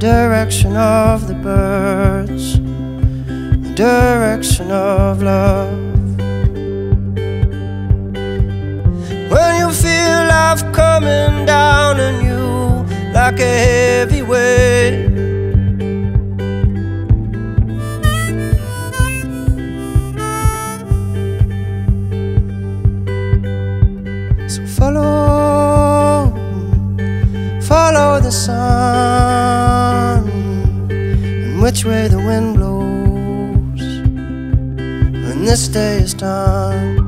direction of the birds, the direction of love. When you feel life coming down on you like a heavy weight, so follow the sun and which way the wind blows when this day is done.